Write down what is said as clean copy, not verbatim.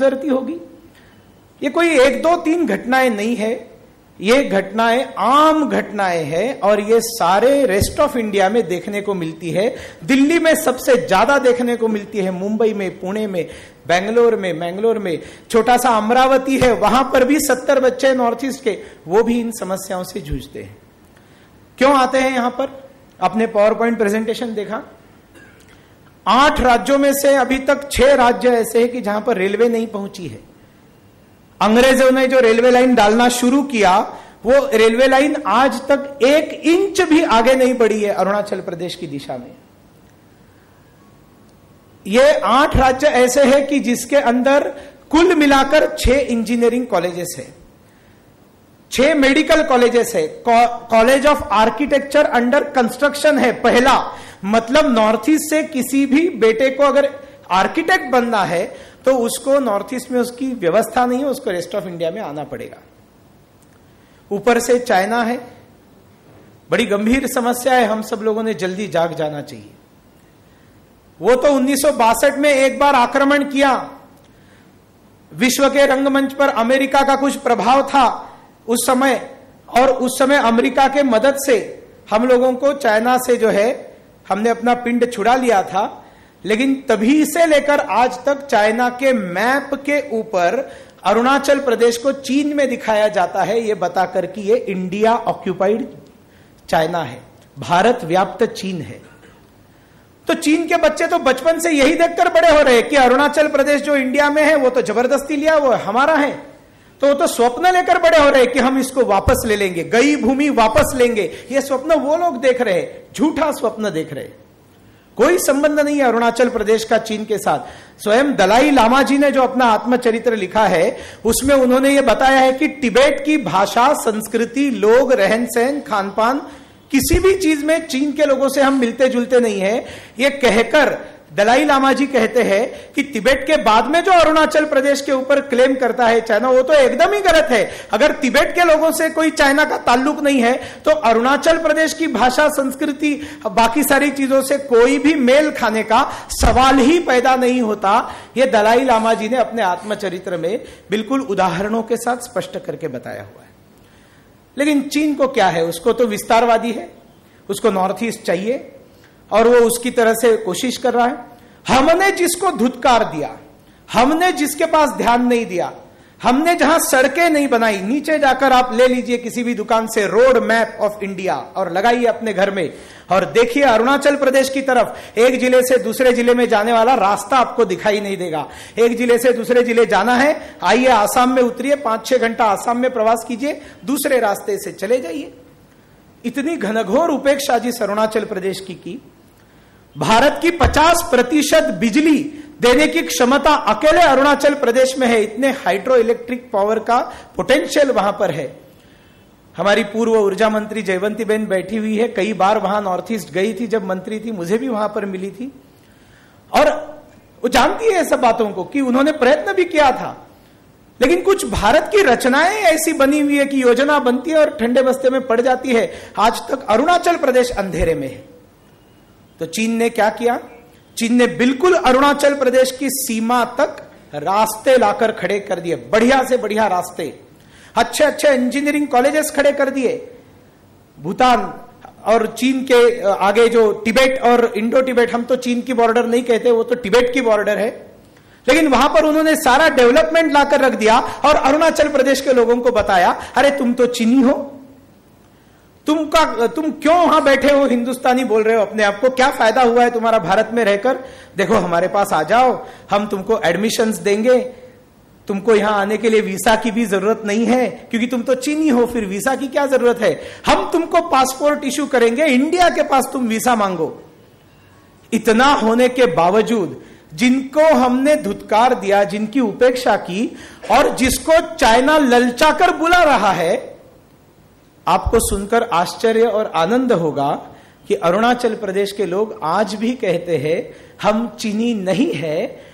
गुजरती होगी। ये कोई 1, 2, 3 घटनाएं नहीं है, ये घटनाएं आम घटनाएं हैं और ये सारे रेस्ट ऑफ इंडिया में देखने को मिलती है। दिल्ली में सबसे ज्यादा देखने को मिलती है, मुंबई में, पुणे में, मैंगलोर में, छोटा सा अमरावती है, वहां पर भी 70 बच्चे नॉर्थ ईस्ट के, वो भी इन समस्याओं से जूझते हैं। क्यों आते हैं यहां पर? आपने पावर पॉइंट प्रेजेंटेशन देखा, 8 राज्यों में से अभी तक 6 राज्य ऐसे हैं कि जहां पर रेलवे नहीं पहुंची है। अंग्रेजों ने जो रेलवे लाइन डालना शुरू किया, वो रेलवे लाइन आज तक 1 इंच भी आगे नहीं बढ़ी है अरुणाचल प्रदेश की दिशा में। ये 8 राज्य ऐसे हैं कि जिसके अंदर कुल मिलाकर 6 इंजीनियरिंग कॉलेजेस है, 6 मेडिकल कॉलेजेस है, college of architecture under construction है पहला। मतलब नॉर्थ ईस्ट से किसी भी बेटे को अगर आर्किटेक्ट बनना है तो उसको नॉर्थ ईस्ट में उसकी व्यवस्था नहीं है, उसको रेस्ट ऑफ इंडिया में आना पड़ेगा। ऊपर से चाइना है, बड़ी गंभीर समस्या है, हम सब लोगों ने जल्दी जाग जाना चाहिए। वो तो 1962 में एक बार आक्रमण किया, विश्व के रंगमंच पर अमेरिका का कुछ प्रभाव था उस समय, और उस समय अमेरिका के मदद से हम लोगों को चाइना से जो है हमने अपना पिंड छुड़ा लिया था। लेकिन तभी से लेकर आज तक चाइना के मैप के ऊपर अरुणाचल प्रदेश को चीन में दिखाया जाता है, यह बताकर कि यह इंडिया ऑक्यूपाइड चाइना है, भारत व्याप्त चीन है। तो चीन के बच्चे तो बचपन से यही देखकर बड़े हो रहे हैं कि अरुणाचल प्रदेश जो इंडिया में है वो तो जबरदस्ती लिया, वो हमारा है। तो वो तो स्वप्न लेकर बड़े हो रहे हैं कि हम इसको वापस ले लेंगे, गई भूमि वापस लेंगे। ये स्वप्न वो लोग देख रहे हैं, झूठा स्वप्न देख रहे हैं। कोई संबंध नहीं है अरुणाचल प्रदेश का चीन के साथ। स्वयं दलाई लामा जी ने जो अपना आत्मचरित्र लिखा है उसमें उन्होंने ये बताया है कि तिब्बत की भाषा, संस्कृति, लोग, रहन सहन, खान पान, किसी भी चीज में चीन के लोगों से हम मिलते जुलते नहीं है। ये कहकर दलाई लामा जी कहते हैं कि तिब्बत के बाद में जो अरुणाचल प्रदेश के ऊपर क्लेम करता है चाइना, वो तो एकदम ही गलत है। अगर तिब्बत के लोगों से कोई चाइना का ताल्लुक नहीं है तो अरुणाचल प्रदेश की भाषा, संस्कृति, बाकी सारी चीजों से कोई भी मेल खाने का सवाल ही पैदा नहीं होता। यह दलाई लामा जी ने अपने आत्मचरित्र में बिल्कुल उदाहरणों के साथ स्पष्ट करके बताया हुआ है। लेकिन चीन को क्या है, उसको तो विस्तारवादी है, उसको नॉर्थ ईस्ट चाहिए और वो उसकी तरह से कोशिश कर रहा है। हमने जिसको धुतकार दिया, हमने जिसके पास ध्यान नहीं दिया, हमने जहां सड़कें नहीं बनाई, नीचे जाकर आप ले लीजिए किसी भी दुकान से रोड मैप ऑफ इंडिया और लगाइए अपने घर में और देखिए अरुणाचल प्रदेश की तरफ। एक जिले से दूसरे जिले में जाने वाला रास्ता आपको दिखाई नहीं देगा। एक जिले से दूसरे जिले जाना है, आइए आसाम में उतरिए, 5-6 घंटा आसाम में प्रवास कीजिए, दूसरे रास्ते से चले जाइए। इतनी घनघोर उपेक्षा जिस अरुणाचल प्रदेश की भारत की 50% बिजली देने की क्षमता अकेले अरुणाचल प्रदेश में है। इतने हाइड्रो इलेक्ट्रिक पावर का पोटेंशियल वहां पर है। हमारी पूर्व ऊर्जा मंत्री जयवंती बेन बैठी हुई है, कई बार वहां नॉर्थ ईस्ट गई थी जब मंत्री थी, मुझे भी वहां पर मिली थी और वो जानती है सब बातों को कि उन्होंने प्रयत्न भी किया था। लेकिन कुछ भारत की रचनाएं ऐसी बनी हुई है कि योजना बनती है और ठंडे बस्ते में पड़ जाती है। आज तक अरुणाचल प्रदेश अंधेरे में है। तो चीन ने क्या किया? चीन ने बिल्कुल अरुणाचल प्रदेश की सीमा तक रास्ते लाकर खड़े कर दिए, बढ़िया से बढ़िया रास्ते, अच्छे अच्छे इंजीनियरिंग कॉलेजेस खड़े कर दिए। भूटान और चीन के आगे जो तिब्बत और इंडो तिब्बत, हम तो चीन की बॉर्डर नहीं कहते, वो तो तिब्बत की बॉर्डर है, लेकिन वहां पर उन्होंने सारा डेवलपमेंट लाकर रख दिया और अरुणाचल प्रदेश के लोगों को बताया, अरे तुम तो चीनी हो, तुम क्यों वहां बैठे हो, हिंदुस्तानी बोल रहे हो अपने आप को, क्या फायदा हुआ है तुम्हारा भारत में रहकर? देखो हमारे पास आ जाओ, हम तुमको एडमिशंस देंगे, तुमको यहां आने के लिए वीसा की भी जरूरत नहीं है क्योंकि तुम तो चीनी हो, फिर वीसा की क्या जरूरत है? हम तुमको पासपोर्ट इशू करेंगे, इंडिया के पास तुम वीसा मांगो। इतना होने के बावजूद जिनको हमने धुतकार दिया, जिनकी उपेक्षा की और जिसको चाइना ललचाकर बुला रहा है, आपको सुनकर आश्चर्य और आनंद होगा कि अरुणाचल प्रदेश के लोग आज भी कहते हैं हम चीनी नहीं है,